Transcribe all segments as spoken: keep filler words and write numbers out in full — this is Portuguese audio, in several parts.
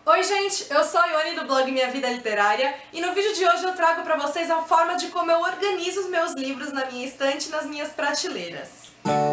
Oi gente, eu sou a Ione do blog Minha Vida Literária e no vídeo de hoje eu trago pra vocês a forma de como eu organizo os meus livros na minha estante e nas minhas prateleiras.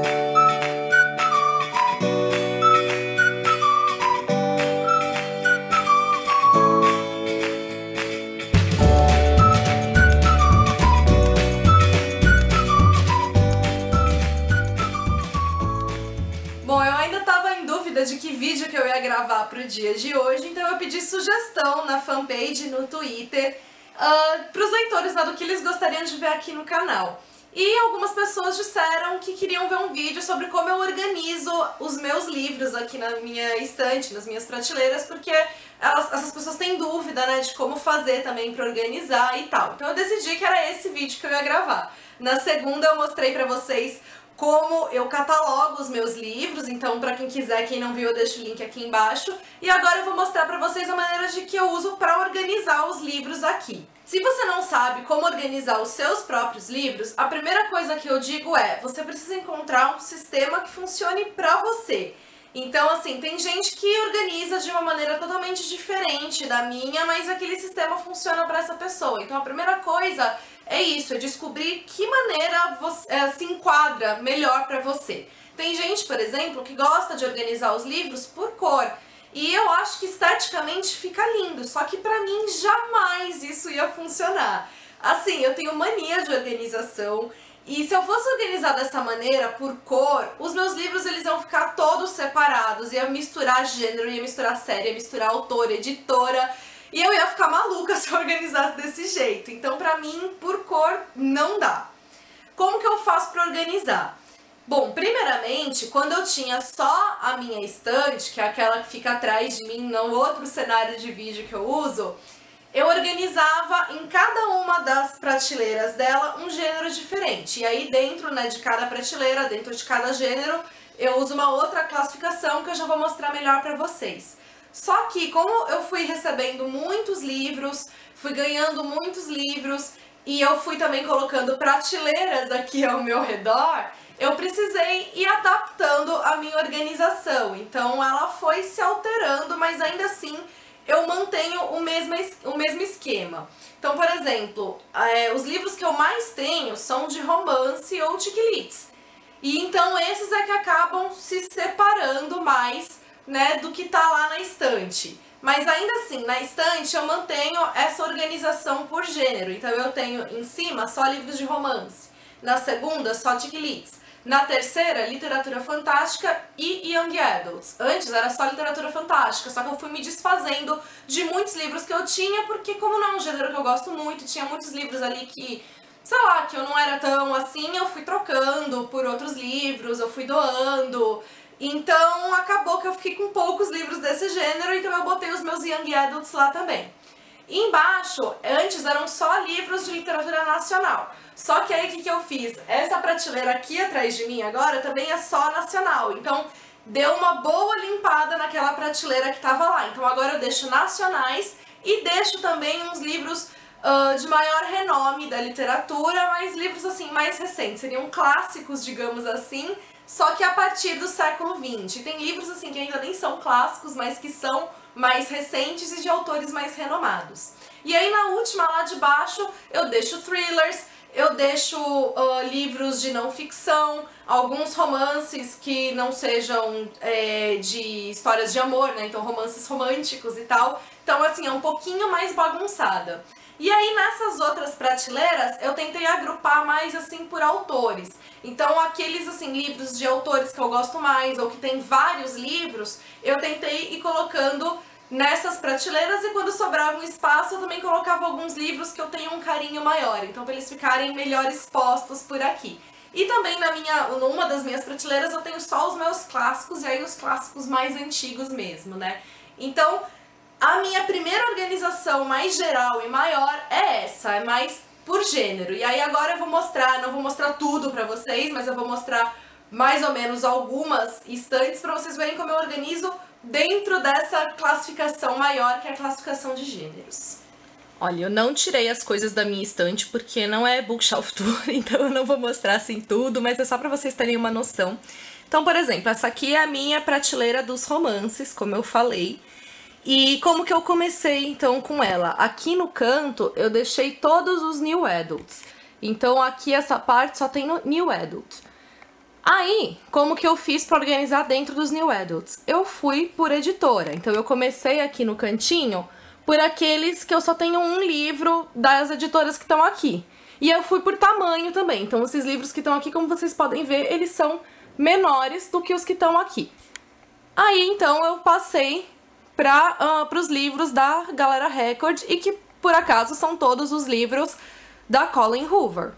Bom, eu ainda tava em dúvida de que vídeo que eu ia gravar pro dia de hoje, então eu pedi sugestão na fanpage, no Twitter, uh, pros leitores, né, do que eles gostariam de ver aqui no canal. E algumas pessoas disseram que queriam ver um vídeo sobre como eu organizo os meus livros aqui na minha estante, nas minhas prateleiras, porque elas, essas pessoas têm dúvida, né, de como fazer também pra organizar e tal. Então eu decidi que era esse vídeo que eu ia gravar. Na segunda eu mostrei pra vocês como eu catalogo os meus livros, então pra quem quiser, quem não viu, eu deixo o link aqui embaixo. E agora eu vou mostrar pra vocês a maneira de que eu uso pra organizar os livros aqui. Se você não sabe como organizar os seus próprios livros, a primeira coisa que eu digo é, você precisa encontrar um sistema que funcione pra você. Então, assim, tem gente que organiza de uma maneira totalmente diferente da minha, mas aquele sistema funciona para essa pessoa. Então, a primeira coisa é isso, é descobrir que maneira você, é, se enquadra melhor para você. Tem gente, por exemplo, que gosta de organizar os livros por cor. E eu acho que esteticamente fica lindo, só que pra mim jamais isso ia funcionar. Assim, eu tenho mania de organização. E se eu fosse organizar dessa maneira, por cor, os meus livros eles iam ficar todos separados, ia misturar gênero, ia misturar série, ia misturar autor, editora, e eu ia ficar maluca se eu organizasse desse jeito. Então, pra mim, por cor, não dá. Como que eu faço pra organizar? Bom, primeiramente, quando eu tinha só a minha estante, que é aquela que fica atrás de mim no outro cenário de vídeo que eu uso, eu organizava em cada uma das prateleiras dela um gênero diferente. E aí dentro, né, de cada prateleira, dentro de cada gênero, eu uso uma outra classificação que eu já vou mostrar melhor pra vocês. Só que como eu fui recebendo muitos livros, fui ganhando muitos livros e eu fui também colocando prateleiras aqui ao meu redor, eu precisei ir adaptando a minha organização. Então ela foi se alterando, mas ainda assim eu mantenho o mesmo, o mesmo esquema. Então, por exemplo, é, os livros que eu mais tenho são de romance ou chick-lit. E então esses é que acabam se separando mais, né, do que tá lá na estante. Mas ainda assim, na estante eu mantenho essa organização por gênero. Então eu tenho em cima só livros de romance, na segunda só chick-lits, na terceira, literatura fantástica e young adults. Antes era só literatura fantástica, só que eu fui me desfazendo de muitos livros que eu tinha, porque como não é um gênero que eu gosto muito, tinha muitos livros ali que, sei lá, que eu não era tão assim, eu fui trocando por outros livros, eu fui doando. Então acabou que eu fiquei com poucos livros desse gênero, então eu botei os meus young adults lá também. E embaixo, antes eram só livros de literatura nacional. Só que aí o que, que eu fiz? Essa prateleira aqui atrás de mim agora também é só nacional. Então deu uma boa limpada naquela prateleira que tava lá. Então agora eu deixo nacionais e deixo também uns livros uh, de maior renome da literatura, mas livros assim mais recentes. Seriam clássicos, digamos assim, só que a partir do século vinte. Tem livros assim que ainda nem são clássicos, mas que são mais recentes e de autores mais renomados. E aí na última lá de baixo eu deixo thrillers, eu deixo uh, livros de não ficção, alguns romances que não sejam é, de histórias de amor, né? Então romances românticos e tal. Então assim, é um pouquinho mais bagunçada. E aí nessas outras prateleiras eu tentei agrupar mais assim por autores. Então aqueles assim livros de autores que eu gosto mais ou que tem vários livros, eu tentei ir colocando nessas prateleiras e quando sobrava um espaço eu também colocava alguns livros que eu tenho um carinho maior, então para eles ficarem melhor expostos por aqui. E também na minha, numa das minhas prateleiras eu tenho só os meus clássicos e aí os clássicos mais antigos mesmo, né? Então a minha primeira organização mais geral e maior é essa, é mais por gênero. E aí agora eu vou mostrar, não vou mostrar tudo pra vocês, mas eu vou mostrar mais ou menos algumas estantes pra vocês verem como eu organizo dentro dessa classificação maior, que é a classificação de gêneros. Olha, eu não tirei as coisas da minha estante porque não é bookshelf tour, então eu não vou mostrar assim tudo, mas é só pra vocês terem uma noção. Então, por exemplo, essa aqui é a minha prateleira dos romances, como eu falei. E como que eu comecei, então, com ela? Aqui no canto, eu deixei todos os New Adults. Então, aqui essa parte só tem no New Adult. Aí, como que eu fiz para organizar dentro dos New Adults? Eu fui por editora. Então, eu comecei aqui no cantinho por aqueles que eu só tenho um livro das editoras que estão aqui. E eu fui por tamanho também. Então, esses livros que estão aqui, como vocês podem ver, eles são menores do que os que estão aqui. Aí, então, eu passei para uh, os livros da Galera Record e que, por acaso, são todos os livros da Colleen Hoover.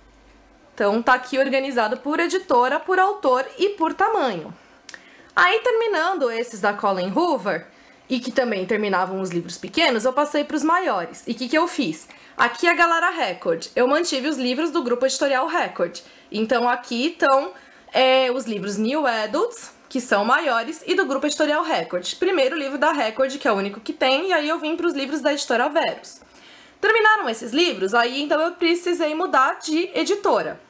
Então, tá aqui organizado por editora, por autor e por tamanho. Aí, terminando esses da Colleen Hoover, e que também terminavam os livros pequenos, eu passei para os maiores. E o que, que eu fiz? Aqui a Galera Record, eu mantive os livros do grupo editorial Record. Então, aqui estão é, os livros New Adults, que são maiores, e do grupo editorial Record. Primeiro livro da Record, que é o único que tem, e aí eu vim para os livros da editora Verus. Terminaram esses livros, aí então eu precisei mudar de editora.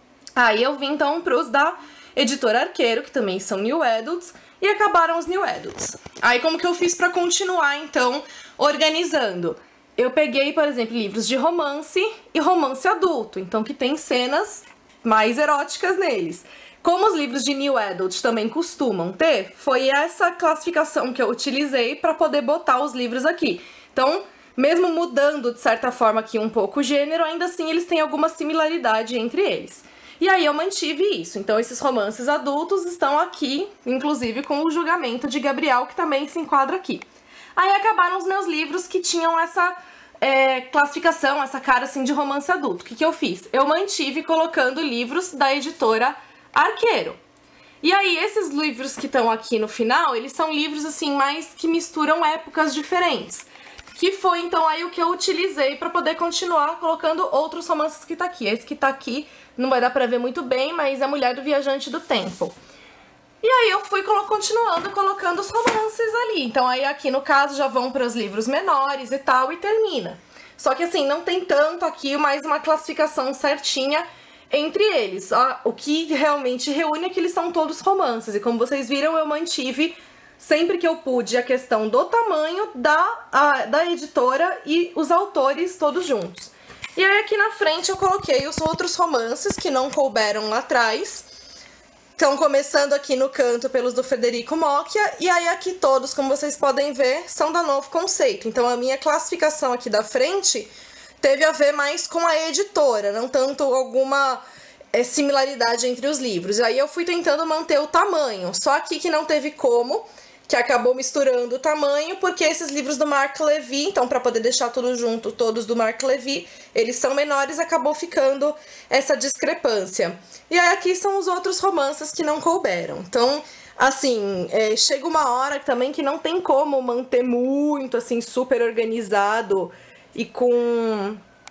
Aí eu vim então para os da editora Arqueiro, que também são New Adults, e acabaram os New Adults. Aí como que eu fiz para continuar então organizando? Eu peguei, por exemplo, livros de romance e romance adulto, então que tem cenas mais eróticas neles. Como os livros de New Adult também costumam ter, foi essa classificação que eu utilizei para poder botar os livros aqui. Então, mesmo mudando de certa forma aqui um pouco o gênero, ainda assim eles têm alguma similaridade entre eles. E aí eu mantive isso. Então, esses romances adultos estão aqui, inclusive com o Julgamento de Gabriel, que também se enquadra aqui. Aí acabaram os meus livros que tinham essa é, classificação, essa cara assim de romance adulto. O que, que eu fiz? Eu mantive colocando livros da editora Arqueiro. E aí, esses livros que estão aqui no final, eles são livros, assim, mais que misturam épocas diferentes. Que foi, então, aí o que eu utilizei para poder continuar colocando outros romances que tá aqui. Esse que tá aqui, não vai dar pra ver muito bem, mas é a Mulher do Viajante do Tempo. E aí, eu fui colo- continuando colocando os romances ali. Então, aí aqui, no caso, já vão para os livros menores e tal, e termina. Só que, assim, não tem tanto aqui, mais uma classificação certinha entre eles. O que realmente reúne é que eles são todos romances. E como vocês viram, eu mantive, sempre que eu pude, a questão do tamanho da, a, da editora e os autores todos juntos. E aí aqui na frente eu coloquei os outros romances que não couberam lá atrás. Então, começando aqui no canto pelos do Federico Mocchia. E aí aqui todos, como vocês podem ver, são da Novo Conceito. Então, a minha classificação aqui da frente teve a ver mais com a editora, não tanto alguma é, similaridade entre os livros. Aí eu fui tentando manter o tamanho, só aqui que não teve como, que acabou misturando o tamanho, porque esses livros do Mark Levy, então para poder deixar tudo junto, todos do Mark Levy, eles são menores, acabou ficando essa discrepância. E aí aqui são os outros romances que não couberam. Então, assim, é, chega uma hora também que não tem como manter muito, assim, super organizado e com,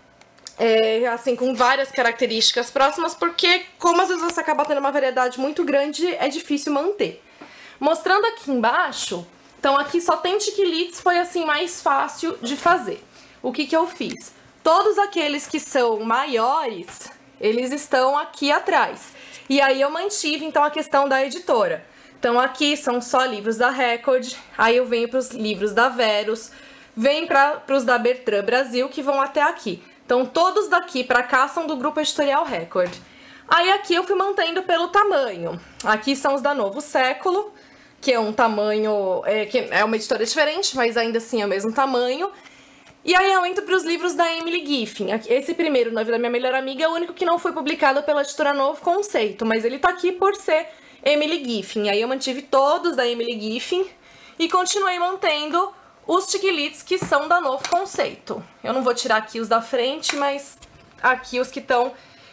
é, assim, com várias características próximas, porque como às vezes você acaba tendo uma variedade muito grande, é difícil manter. Mostrando aqui embaixo, então aqui só tem chiquilites, foi assim mais fácil de fazer. O que que eu fiz? Todos aqueles que são maiores, eles estão aqui atrás. E aí eu mantive então a questão da editora. Então aqui são só livros da Record, aí eu venho para os livros da Verus, vem para os da Bertrand Brasil, que vão até aqui. Então, todos daqui para cá são do grupo editorial Record. Aí, aqui eu fui mantendo pelo tamanho. Aqui são os da Novo Século, que é um tamanho... É, que é uma editora diferente, mas ainda assim é o mesmo tamanho. E aí, eu entro para os livros da Emily Giffin. Esse primeiro, Noiva da Minha Melhor Amiga, é o único que não foi publicado pela editora Novo Conceito, mas ele tá aqui por ser Emily Giffin. Aí, eu mantive todos da Emily Giffin e continuei mantendo os chiquilites que são da Novo Conceito. Eu não vou tirar aqui os da frente, mas aqui os que estão...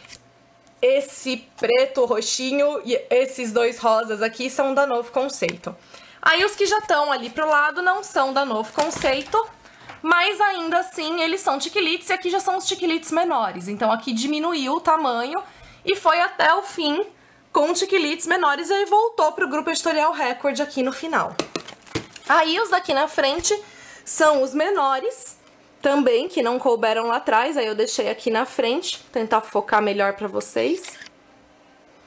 Esse preto, roxinho e esses dois rosas aqui são da Novo Conceito. Aí os que já estão ali pro lado não são da Novo Conceito, mas ainda assim eles são chiquilites e aqui já são os chiquilites menores. Então aqui diminuiu o tamanho e foi até o fim com chiquilites menores e aí voltou pro grupo editorial Record aqui no final. Aí os daqui na frente são os menores, também, que não couberam lá atrás, aí eu deixei aqui na frente, tentar focar melhor pra vocês.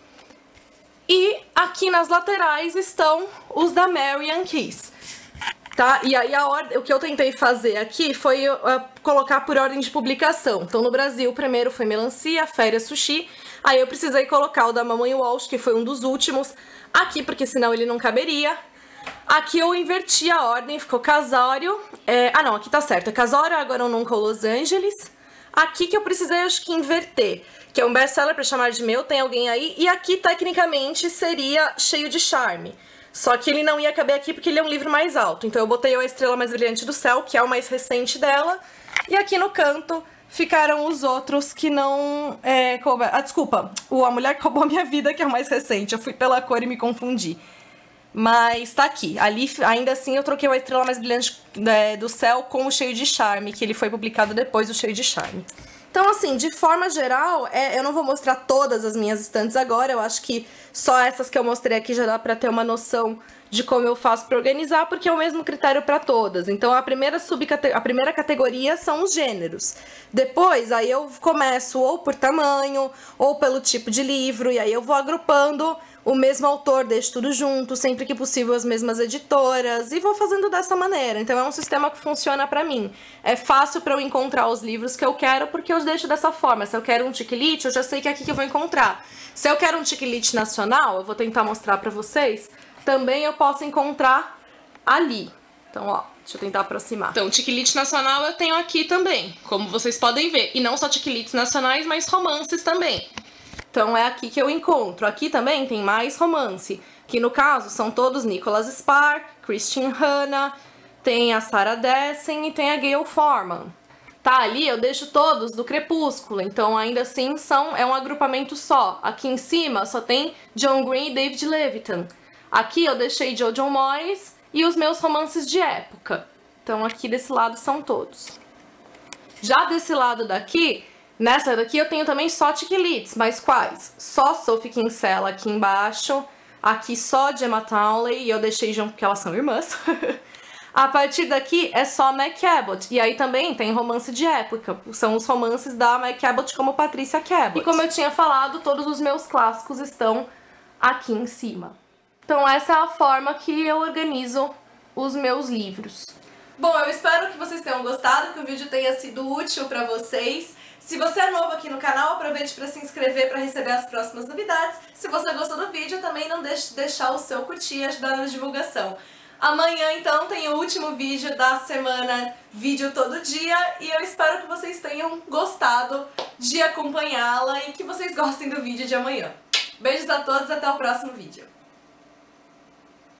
E aqui nas laterais estão os da Marian Keyes. tá? E aí a ordem, o que eu tentei fazer aqui foi uh, colocar por ordem de publicação. Então no Brasil, o primeiro foi Melancia, Férias Sushi. Aí eu precisei colocar o da Mamãe Walsh, que foi um dos últimos, aqui, porque senão ele não caberia. Aqui eu inverti a ordem, ficou Casório. É, ah não, aqui tá certo, é Casório, Agora ou Nunca, Los Angeles. Aqui que eu precisei, acho que, inverter, que é um best-seller pra chamar de meu, tem alguém aí. E aqui, tecnicamente, seria Cheio de Charme. Só que ele não ia caber aqui porque ele é um livro mais alto. Então eu botei A Estrela Mais Brilhante do Céu, que é o mais recente dela. E aqui no canto ficaram os outros que não... É, couber... Ah, desculpa, o A Mulher que Roubou a Minha Vida, que é o mais recente. Eu fui pela cor e me confundi. Mas tá aqui. Ali, ainda assim, eu troquei A Estrela Mais Brilhante é, do Céu com o Cheio de Charme, que ele foi publicado depois do Cheio de Charme. Então, assim, de forma geral, é, eu não vou mostrar todas as minhas estantes agora. Eu acho que só essas que eu mostrei aqui já dá pra ter uma noção de como eu faço pra organizar, porque é o mesmo critério pra todas. Então, a primeira, subcate... a primeira categoria são os gêneros. Depois, aí eu começo ou por tamanho, ou pelo tipo de livro, e aí eu vou agrupando o mesmo autor, deixo tudo junto, sempre que possível as mesmas editoras, e vou fazendo dessa maneira. Então é um sistema que funciona pra mim. É fácil pra eu encontrar os livros que eu quero, porque eu deixo dessa forma. Se eu quero um tiquilite, eu já sei que é aqui que eu vou encontrar. Se eu quero um tiquilite nacional, eu vou tentar mostrar pra vocês, também eu posso encontrar ali. Então, ó, deixa eu tentar aproximar. Então, tiquilite nacional eu tenho aqui também, como vocês podem ver. E não só tiquilites nacionais, mas romances também. Então é aqui que eu encontro. Aqui também tem mais romance, que no caso são todos Nicholas Spark, Christian Hanna, tem a Sarah Dessen e tem a Gayle Forman. Tá, ali eu deixo todos do Crepúsculo, então ainda assim são, é um agrupamento só. Aqui em cima só tem John Green e David Levitan. Aqui eu deixei Jojo Moyes e os meus romances de época. Então aqui desse lado são todos. Já desse lado daqui... Nessa daqui eu tenho também só tiquilites, mas quais? Só Sophie Kinsella aqui embaixo, aqui só de Emma Townley, e eu deixei junto porque elas são irmãs. A partir daqui é só Meg Cabot, e aí também tem romance de época, são os romances da Meg Cabot como Patricia Cabot. E como eu tinha falado, todos os meus clássicos estão aqui em cima. Então essa é a forma que eu organizo os meus livros. Bom, eu espero que vocês tenham gostado, que o vídeo tenha sido útil pra vocês. Se você é novo aqui no canal, aproveite para se inscrever para receber as próximas novidades. Se você gostou do vídeo, também não deixe de deixar o seu curtir e ajudar na divulgação. Amanhã, então, tem o último vídeo da semana Vídeo Todo Dia, e eu espero que vocês tenham gostado de acompanhá-la e que vocês gostem do vídeo de amanhã. Beijos a todos, até o próximo vídeo.